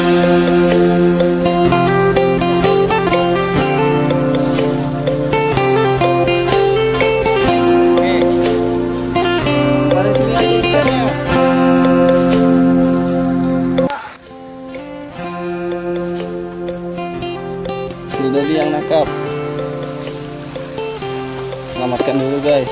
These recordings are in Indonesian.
Dodi yang nangkap. Selamatkan dulu guys.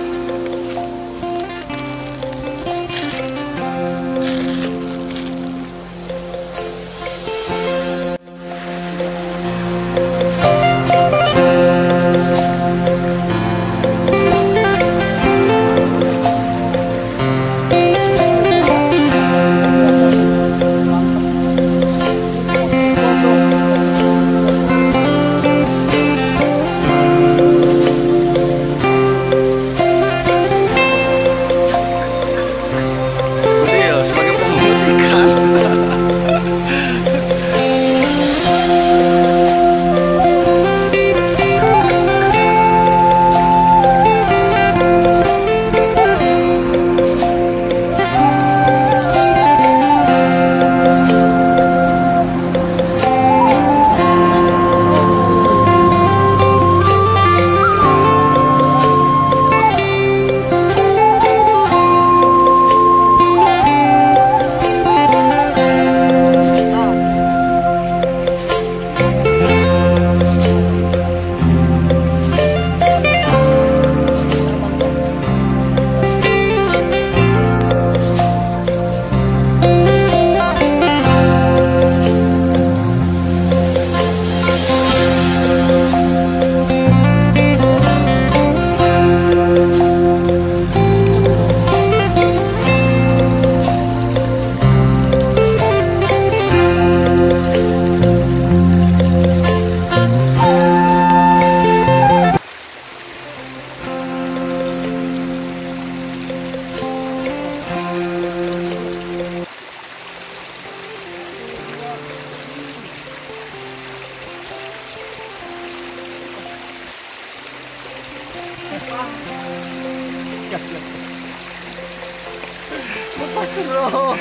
Lepas bro.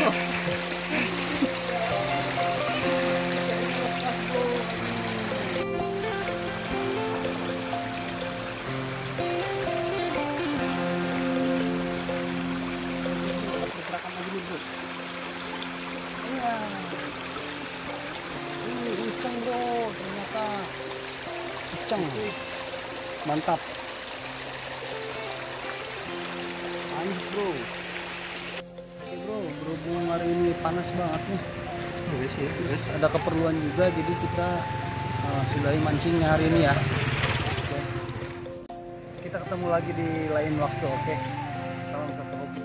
Kencang bro, ternyata kencang, mantap. Panas bro. Oke bro, berhubung hari ini panas banget nih. Terus ada keperluan juga, jadi kita sudahi mancingnya hari ini ya. Oke. Kita ketemu lagi di lain waktu, oke? Salam satu hobi.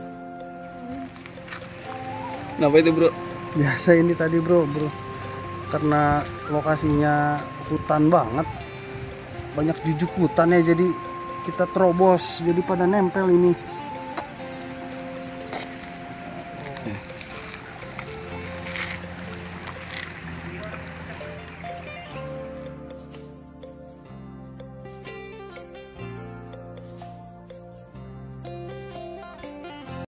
Kenapa itu bro? Biasa ini tadi bro, karena lokasinya hutan banget, banyak jujuk hutan ya, jadi kita terobos, jadi pada nempel ini.